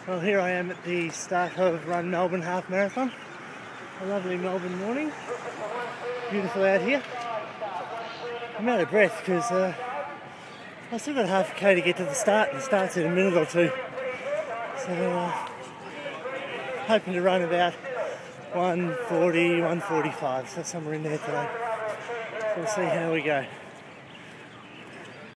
Well, here I am at the start of Run Melbourne Half Marathon. A lovely Melbourne morning. Beautiful out here. I'm out of breath because I've still got half a K to get to the start, and it starts in a minute or two. So, hoping to run about 1:40, 1:45, so somewhere in there today. So we'll see how we go.